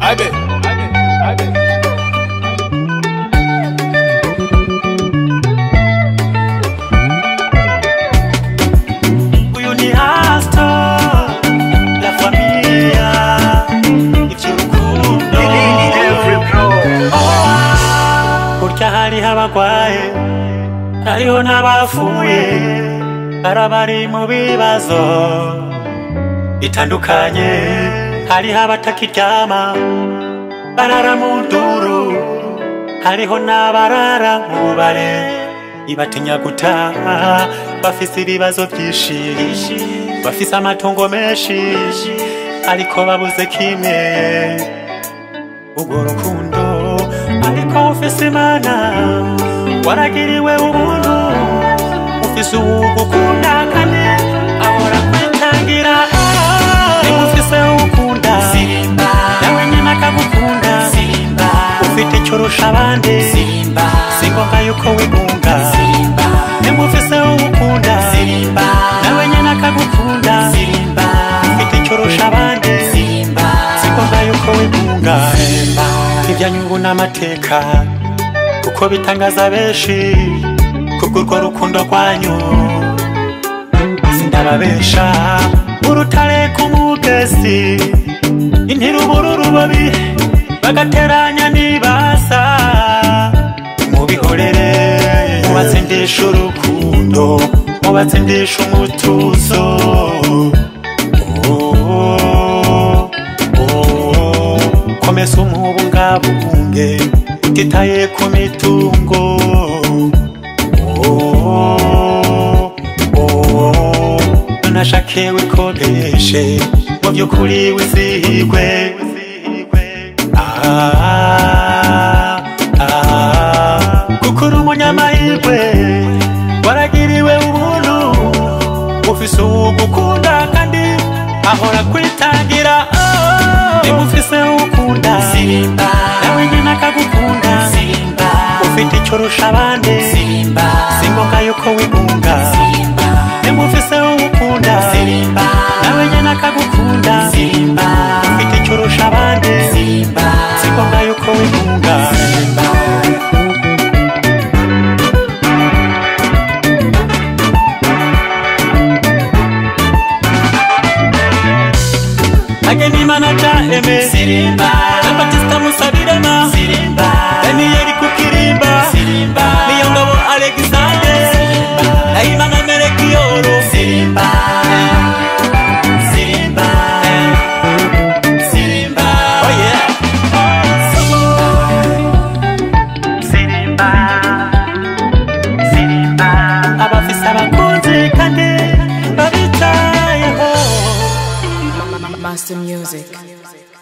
Uyu ni Astor, la familia, ivy'urukundo. Burya hariho abagwaye, hariho n'abapfuye, barabari mu bibazo bitandukanye. Hariho abatakiryama barara mu nduru, hariho n'abarara mu bubare ibatinya gutaha, bafise ibibazo vyinshi, bafise amatungo menshi, ariko babuze kimwe, urwo rukundo. Ariko ufise Imana, waragiriwe ubuntu, ufise uwugukunda kandi ahora kwitangira. Ufise uwukunda nawe nyene akagukunda, ufite icyo urusha abandi, si ngombwa yuko wigunga. Ufise uwukunda nawe nyene akagukunda, ufite icyo urusha abandi, si ngombwa yuko wigunga. Ivyanyungu n'amateka kuko bitangaza benshi, kubw'urwo rukundo rwanyu sindababesha. Urutare ku mugezi, intirubururubabi bagateranya nibasa, mubihorere mubatsindisha urukundo, mubatsindisha umutuzo. Komeza umubungabunge utitaye ku mitungo. Nashake wikodeshe, mu vy'ukuri wizihirwe. Kuko uri umunyamahirwe, waragiriwe ubuntu, ufise uwugukunda kandi ahora kwitangira. Ufise uwukunda nawe nyene akagukunda, ufite icyo urusha abandi, si ngombwa yuko wigunga. Ufise uwukunda nawe nyene akagukunda, ufite icyo urusha abandi, si ngombwa yuko wigunga. Ageni manaja eme Jean-Baptiste Musabirema, Daniel Kukirimba, Niyongabo Alexander, Naimana Merekioro, oh yeah, abafise abakunzi kandi babitayeho. Master Music.